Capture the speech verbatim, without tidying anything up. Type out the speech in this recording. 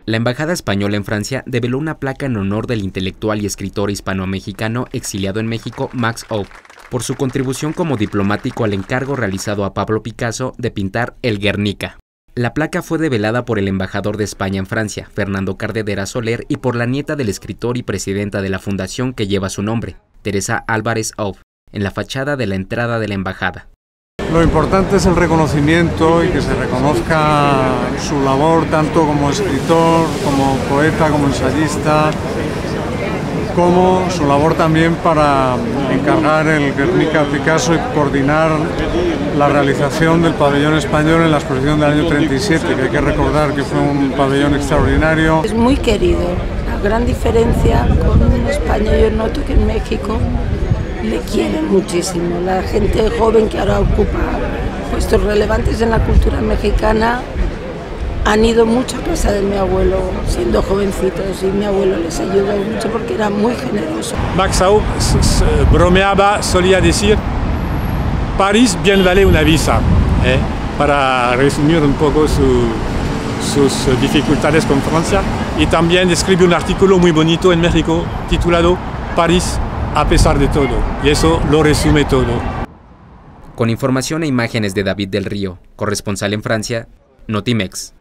La Embajada Española en Francia develó una placa en honor del intelectual y escritor hispano-mexicano exiliado en México, Max Aub, por su contribución como diplomático al encargo realizado a Pablo Picasso de pintar el Guernica. La placa fue develada por el embajador de España en Francia, Fernando Cardedera Soler, y por la nieta del escritor y presidenta de la fundación que lleva su nombre, Teresa Álvarez Aub, en la fachada de la entrada de la embajada. Lo importante es el reconocimiento y que se reconozca su labor tanto como escritor, como poeta, como ensayista, como su labor también para encargar el Guernica a Picasso y coordinar la realización del pabellón español en la exposición del año treinta y siete, que hay que recordar que fue un pabellón extraordinario. Es muy querido. La gran diferencia con España, yo noto que en México le quieren muchísimo. La gente joven que ahora ocupa puestos relevantes en la cultura mexicana han ido mucho a casa de mi abuelo siendo jovencitos y mi abuelo les ayudó mucho porque era muy generoso. Max Aub bromeaba, solía decir: París bien vale una visa, ¿eh? Para resumir un poco su, sus dificultades con Francia. Y también escribe un artículo muy bonito en México titulado París a pesar de todo, y eso lo resume todo. Con información e imágenes de David del Río, corresponsal en Francia, Notimex.